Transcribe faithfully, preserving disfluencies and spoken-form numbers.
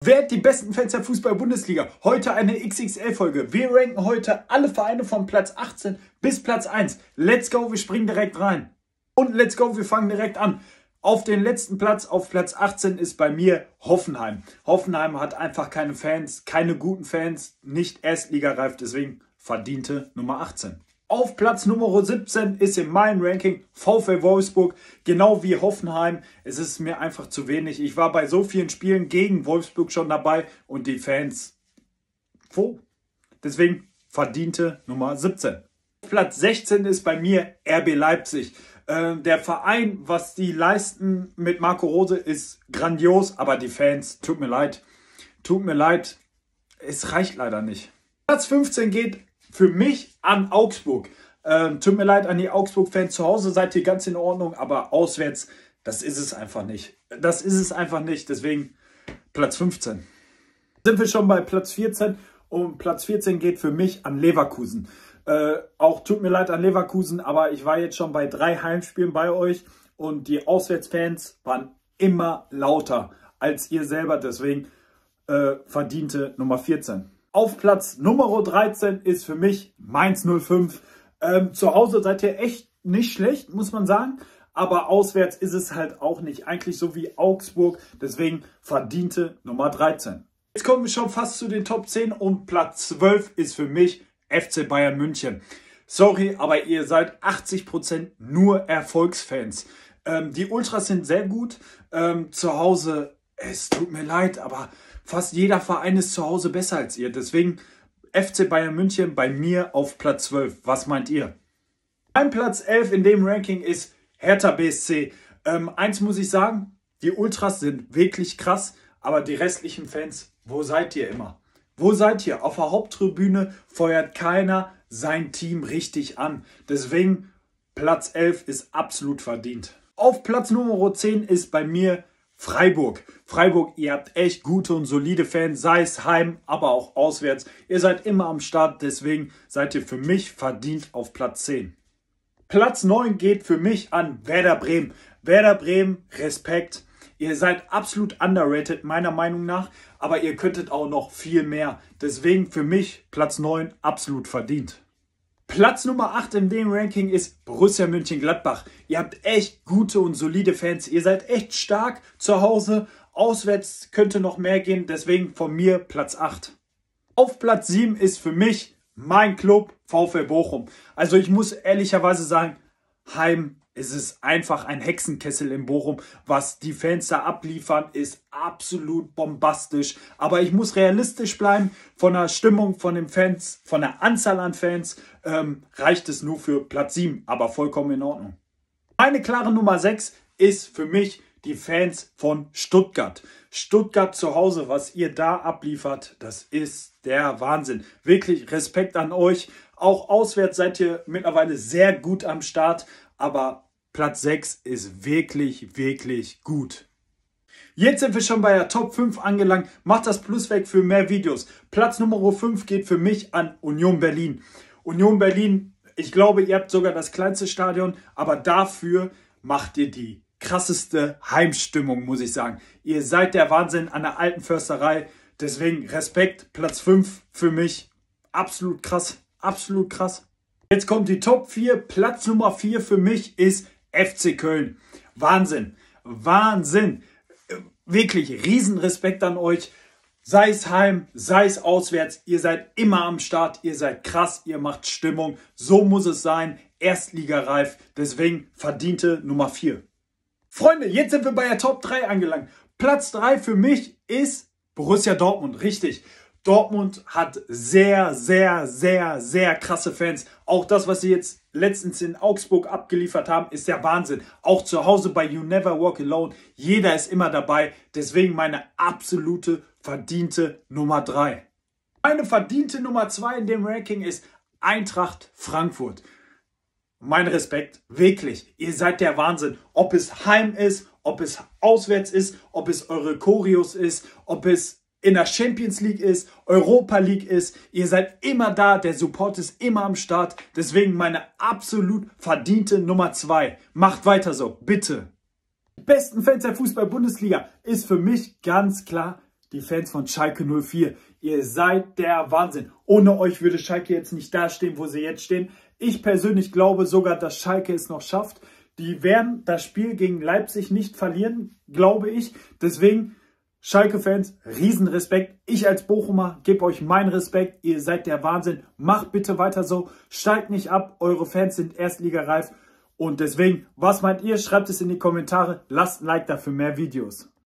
Wer hat die besten Fans der Fußball-Bundesliga? Heute eine X X L-Folge. Wir ranken heute alle Vereine von Platz achtzehn bis Platz eins. Let's go, wir springen direkt rein. Und let's go, wir fangen direkt an. Auf den letzten Platz, auf Platz achtzehn, ist bei mir Hoffenheim. Hoffenheim hat einfach keine Fans, keine guten Fans, nicht erstligareif, deswegen verdiente Nummer achtzehn. Auf Platz Nummer siebzehn ist in meinem Ranking VfL Wolfsburg, genau wie Hoffenheim. Es ist mir einfach zu wenig. Ich war bei so vielen Spielen gegen Wolfsburg schon dabei und die Fans, wo? Deswegen verdiente Nummer siebzehn. Auf Platz sechzehn ist bei mir R B Leipzig. Äh, der Verein, was die leisten mit Marco Rose, ist grandios, aber die Fans, tut mir leid, tut mir leid, es reicht leider nicht. Platz fünfzehn geht für mich an Augsburg. Ähm, tut mir leid an die Augsburg-Fans, zu Hause seid ihr ganz in Ordnung, aber auswärts, das ist es einfach nicht. Das ist es einfach nicht, deswegen Platz fünfzehn. Sind wir schon bei Platz vierzehn und Platz vierzehn geht für mich an Leverkusen. Äh, auch tut mir leid an Leverkusen, aber ich war jetzt schon bei drei Heimspielen bei euch und die Auswärtsfans waren immer lauter als ihr selber, deswegen äh, verdiente Nummer vierzehn. Auf Platz Nummer dreizehn ist für mich Mainz null fünf. Ähm, zu Hause seid ihr echt nicht schlecht, muss man sagen. Aber auswärts ist es halt auch nicht. Eigentlich so wie Augsburg. Deswegen verdiente Nummer dreizehn. Jetzt kommen wir schon fast zu den Top zehn. Und Platz zwölf ist für mich F C Bayern München. Sorry, aber ihr seid achtzig Prozent nur Erfolgsfans. Ähm, die Ultras sind sehr gut. Ähm, zu Hause, es tut mir leid, aber fast jeder Verein ist zu Hause besser als ihr. Deswegen F C Bayern München bei mir auf Platz zwölf. Was meint ihr? Mein Platz elf in dem Ranking ist Hertha B S C. Ähm, eins muss ich sagen, die Ultras sind wirklich krass, aber die restlichen Fans, wo seid ihr immer? Wo seid ihr? Auf der Haupttribüne feuert keiner sein Team richtig an. Deswegen Platz elf ist absolut verdient. Auf Platz Nummer zehn ist bei mir Freiburg. Freiburg, ihr habt echt gute und solide Fans, sei es heim, aber auch auswärts. Ihr seid immer am Start, deswegen seid ihr für mich verdient auf Platz zehn. Platz neun geht für mich an Werder Bremen. Werder Bremen, Respekt. Ihr seid absolut underrated, meiner Meinung nach, aber ihr könntet auch noch viel mehr. Deswegen für mich Platz neun absolut verdient. Platz Nummer acht in dem Ranking ist Borussia Mönchengladbach. Ihr habt echt gute und solide Fans. Ihr seid echt stark zu Hause. Auswärts könnte noch mehr gehen. Deswegen von mir Platz acht. Auf Platz sieben ist für mich mein Club VfL Bochum. Also ich muss ehrlicherweise sagen, heim ist es einfach ein Hexenkessel in Bochum. Was die Fans da abliefern, ist absolut bombastisch. Aber ich muss realistisch bleiben. Von der Stimmung, von den Fans, von der Anzahl an Fans ähm, reicht es nur für Platz sieben. Aber vollkommen in Ordnung. Meine klare Nummer sechs ist für mich die Fans von Stuttgart. Stuttgart zu Hause, was ihr da abliefert, das ist der Wahnsinn. Wirklich Respekt an euch. Auch auswärts seid ihr mittlerweile sehr gut am Start. Aber Platz sechs ist wirklich, wirklich gut. Jetzt sind wir schon bei der Top fünf angelangt. Macht das Plus weg für mehr Videos. Platz Nummer fünf geht für mich an Union Berlin. Union Berlin, ich glaube, ihr habt sogar das kleinste Stadion, aber dafür macht ihr die krasseste Heimstimmung, muss ich sagen. Ihr seid der Wahnsinn an der alten Försterei. Deswegen Respekt, Platz fünf für mich. Absolut krass, absolut krass. Jetzt kommt die Top vier. Platz Nummer vier für mich ist F C Köln. Wahnsinn, Wahnsinn. Wirklich Riesenrespekt an euch. Sei es heim, sei es auswärts. Ihr seid immer am Start. Ihr seid krass, ihr macht Stimmung. So muss es sein. Erstligareif. Deswegen verdiente Nummer vier. Freunde, jetzt sind wir bei der Top drei angelangt. Platz drei für mich ist Borussia Dortmund. Richtig. Dortmund hat sehr, sehr, sehr, sehr krasse Fans. Auch das, was sie jetzt letztens in Augsburg abgeliefert haben, ist der Wahnsinn. Auch zu Hause bei You Never Walk Alone. Jeder ist immer dabei. Deswegen meine absolute verdiente Nummer drei. Meine verdiente Nummer zwei in dem Ranking ist Eintracht Frankfurt. Mein Respekt, wirklich. Ihr seid der Wahnsinn. Ob es heim ist, ob es auswärts ist, ob es eure Choreos ist, ob es in der Champions League ist, Europa League ist. Ihr seid immer da, der Support ist immer am Start. Deswegen meine absolut verdiente Nummer zwei. Macht weiter so, bitte. Die besten Fans der Fußball-Bundesliga ist für mich ganz klar die Fans von Schalke null vier, ihr seid der Wahnsinn. Ohne euch würde Schalke jetzt nicht dastehen, wo sie jetzt stehen. Ich persönlich glaube sogar, dass Schalke es noch schafft. Die werden das Spiel gegen Leipzig nicht verlieren, glaube ich. Deswegen, Schalke-Fans, Riesenrespekt. Ich als Bochumer gebe euch meinen Respekt. Ihr seid der Wahnsinn. Macht bitte weiter so. Steigt nicht ab. Eure Fans sind erstligareif. Und deswegen, was meint ihr? Schreibt es in die Kommentare. Lasst ein Like da für mehr Videos.